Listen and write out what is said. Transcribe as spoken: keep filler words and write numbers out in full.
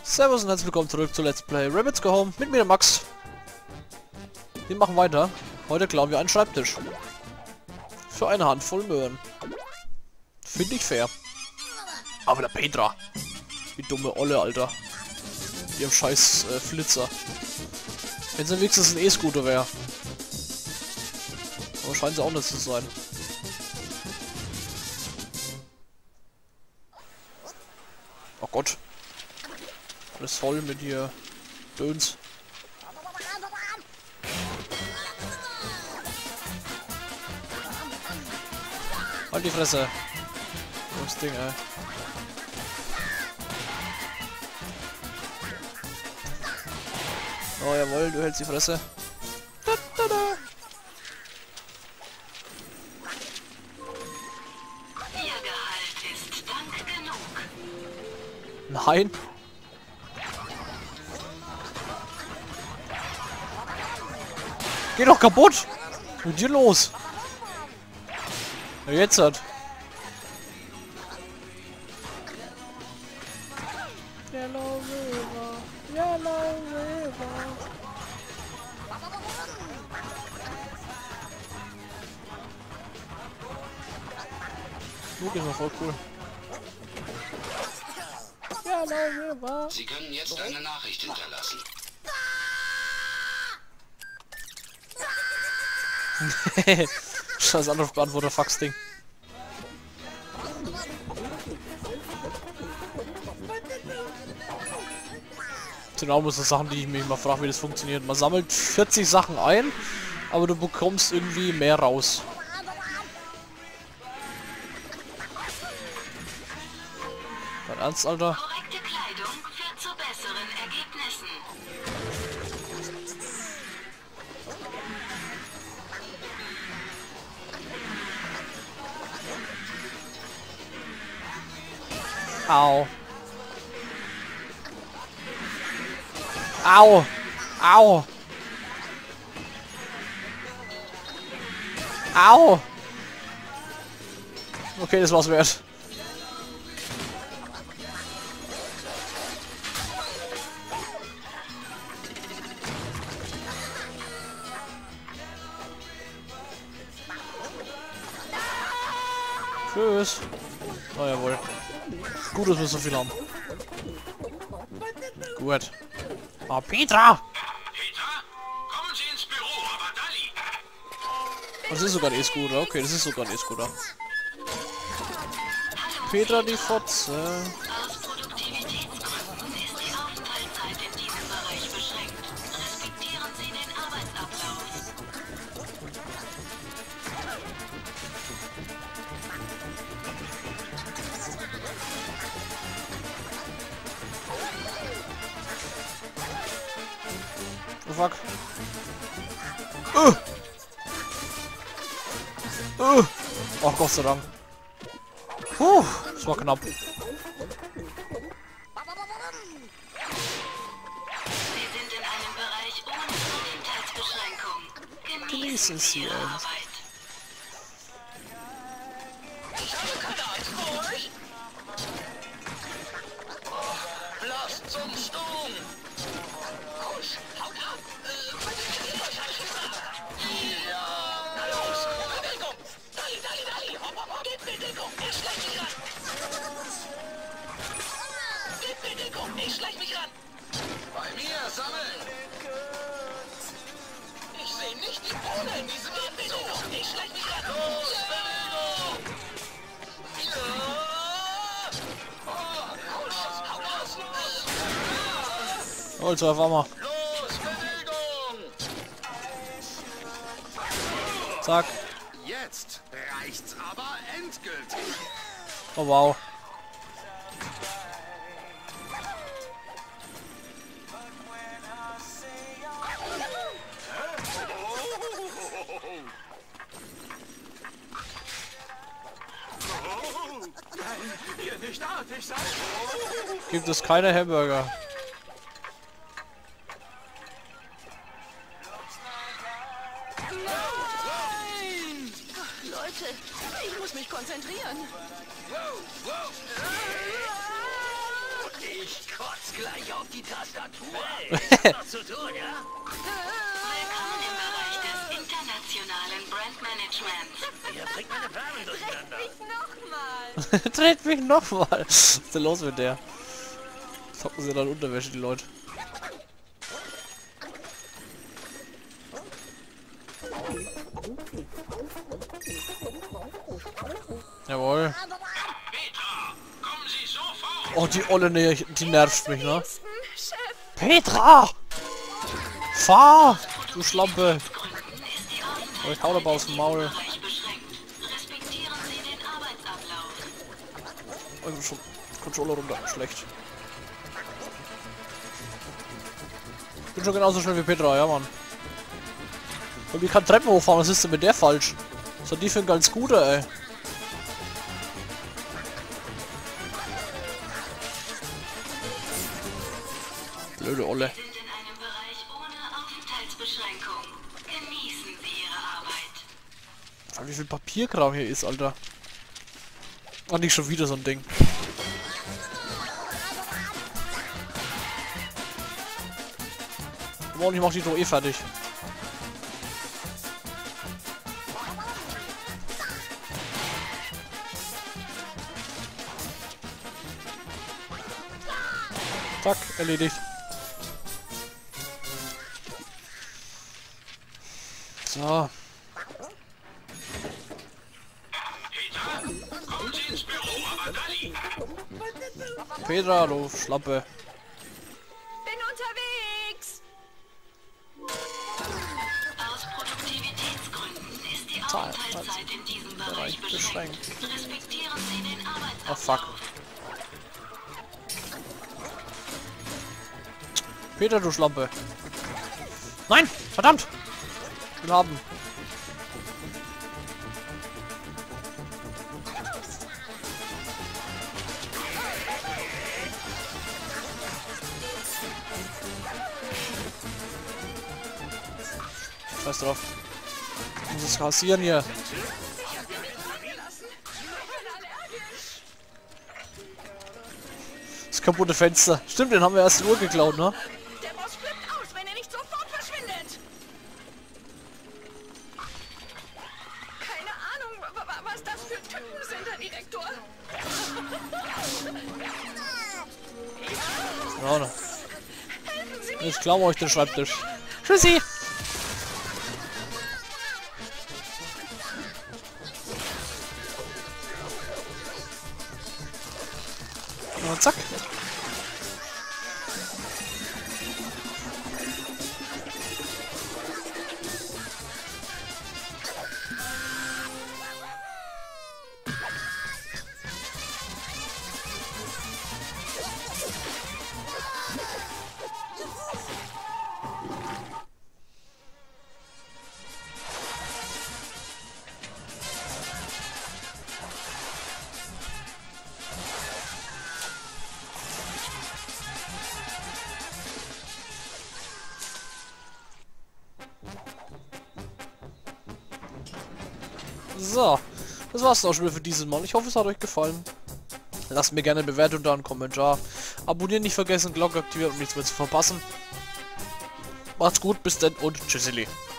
Servus und herzlich willkommen zurück zu Let's Play Rabbids Go Home mit mir, der Max. Wir machen weiter. Heute klauen wir einen Schreibtisch. Für eine Handvoll Möhren. Finde ich fair. Aber der Petra. Die dumme Olle, Alter. Die am scheiß äh, Flitzer. Wenn sie wenigstens ein E-Scooter wäre. Aber scheint sie auch nicht zu sein. Oh Gott. Alles voll mit hier Döns. Halt die Fresse. Das Ding, ey. Oh jawohl, du hältst die Fresse. Da, da, da. Ihr Gehalt ist Dank genug. Nein. Geh doch kaputt! Was ist mit dir los? Ja, jetzt hat. Yellow River, Yellow River. Gut, ist voll cool. Yellow River. Sie können jetzt eine Nachricht hinterlassen. Scheiß Anrufbeantworter, Fax-Ding. Das sind auch immer so Sachen, die ich mich mal frage, wie das funktioniert. Man sammelt vierzig Sachen ein, aber du bekommst irgendwie mehr raus. Dein Ernst, Alter? Korrekte Kleidung führt zu besseren Ergebnissen. Au. Au. Au. Au. Okay, das war's wert. Tschüss. Oh jawohl. Gut, dass wir so viel haben. Gut. Oh, Petra! Petra, kommen Sie ins Büro, aber Dali. Das ist sogar ein E-Scooter. Okay, das ist sogar ein E-Scooter. Petra, die Fotze. Aus Produktivitätsgründen ist die Aufenthaltszeit in diesem Bereich beschränkt. Respektieren Sie den Arbeitsablauf. Oh fuck. Uh. Uh. Oh Gott sei Dank. Puh, das war knapp. Sie sind in einem Bereich ohne Aufenthaltsbeschränkung. Genießen Sie Ihre Arbeit. Blass zum Sturm. Kusch, haut ab. Ja. Na los, Bewegung. Dali, Dali, Dali. Hopp, hopp, hopp. Gib mir Deckung. Ich schleich mich ran. Gib mir Deckung. Ich schleich mich ran. Bei mir sammeln. Ich sehe nicht die Bohne in diesem Abzug. Ich schleich mich ran. Los, Bewegung. Ja. Oh, Kusch, haut aus. Holz auf einmal. Los, Bewegung. Zack. Jetzt reicht's aber endgültig. Oh wow. Ihr nicht artig seid. Gibt es keine Hamburger. Leute, ich muss mich konzentrieren. Ich kotze. gleich auf die Tastatur. Hey, was zu tun, ja? Willkommen im Bereich des internationalen Brandmanagements. Ihr bringt meine Fahnen durcheinander. Nochmal. Dreht mich nochmal. Was ist denn los mit der? Zocken sie dann Unterwäsche, die Leute. Jawohl. Petra, kommen Sie sofort. Oh, die Olle, nee, die nervt mich, ne? Chef. Petra! Fahr! Du Schlampe! Gründen ist die Oh, ich hau dabei aus dem Maul. Aufenthaltsbereich beschränkt. Respektieren Sie den Arbeitsablauf. Also schon Controller runter. Schlecht. Bin schon genauso schnell wie Petra, ja Mann. Und ich kann Treppen hochfahren, was ist denn mit der falsch? Was hat die für ein ganz guter, ey? Blöde Olle. Sie sind in einem Bereich ohne Aufenthaltsbeschränkung. Genießen Sie Ihre Arbeit. Wie viel Papierkram hier ist, Alter. Ah, nicht schon wieder so ein Ding. Morgen, ich mach die doch eh fertig. Zack, erledigt. So. Petra, kommen Sie ins Büro, aber Dali. Petra, du Schlappe. Bin unterwegs. Aus Produktivitätsgründen ist die Zahl- Aufenthaltszeit in diesem Bereich Bereich beschränkt. beschränkt. Respektieren Sie den Arbeitsablauf. Oh fuck. Peter, du Schlampe. Nein! Verdammt! Ich will haben. Scheiß drauf. Ich muss es rasieren hier. Das kaputte Fenster. Stimmt, den haben wir erst die Uhr geklaut, ne? Der Boss flippt aus, wenn er nicht sofort verschwindet. Keine Ahnung, wa- wa- was das für Typen sind, Herr Direktor. Ja, ne. Helfen Sie mir. Jetzt klauen wir euch den Schreibtisch. Tschüssi! Und zack. So, das war's dann auch schon wieder für dieses Mal. Ich hoffe, es hat euch gefallen. Lasst mir gerne eine Bewertung da, einen Kommentar. Abonnieren nicht vergessen, Glocke aktivieren, um nichts mehr zu verpassen. Macht's gut, bis dann und tschüssili.